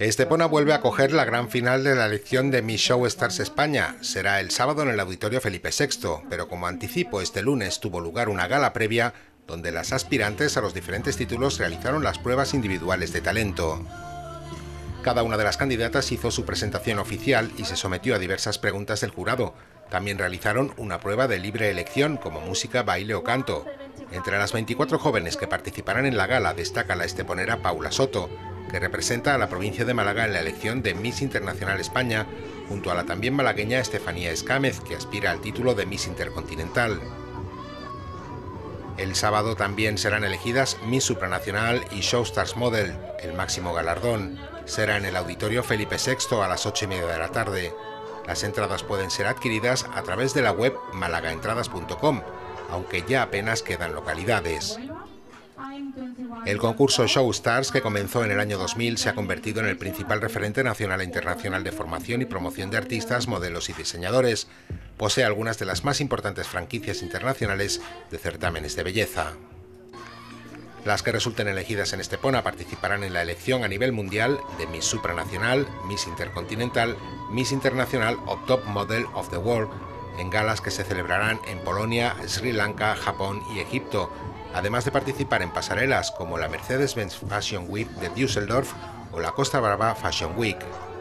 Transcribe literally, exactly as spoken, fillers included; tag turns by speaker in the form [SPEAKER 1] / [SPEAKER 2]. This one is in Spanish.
[SPEAKER 1] Estepona vuelve a acoger la gran final de la elección de Miss Show Stars España. Será el sábado en el Auditorio Felipe sexto, pero como anticipo, este lunes tuvo lugar una gala previa donde las aspirantes a los diferentes títulos realizaron las pruebas individuales de talento. Cada una de las candidatas hizo su presentación oficial y se sometió a diversas preguntas del jurado. También realizaron una prueba de libre elección como música, baile o canto. Entre las veinticuatro jóvenes que participarán en la gala destaca la esteponera Paula Soto, que representa a la provincia de Málaga en la elección de Miss Internacional España, junto a la también malagueña Estefanía Escámez, que aspira al título de Miss Intercontinental. El sábado también serán elegidas Miss Supranacional y Showstars Model. El máximo galardón será en el Auditorio Felipe sexto a las ocho y media de la tarde. Las entradas pueden ser adquiridas a través de la web malagaentradas punto com, aunque ya apenas quedan localidades. El concurso Showstars, que comenzó en el año dos mil, se ha convertido en el principal referente nacional e internacional de formación y promoción de artistas, modelos y diseñadores. Posee algunas de las más importantes franquicias internacionales de certámenes de belleza. Las que resulten elegidas en Estepona participarán en la elección a nivel mundial de Miss Supranacional, Miss Intercontinental, Miss Internacional o Top Model of the World, en galas que se celebrarán en Polonia, Sri Lanka, Japón y Egipto, además de participar en pasarelas como la Mercedes-Benz Fashion Week de Düsseldorf o la Costa Brava Fashion Week.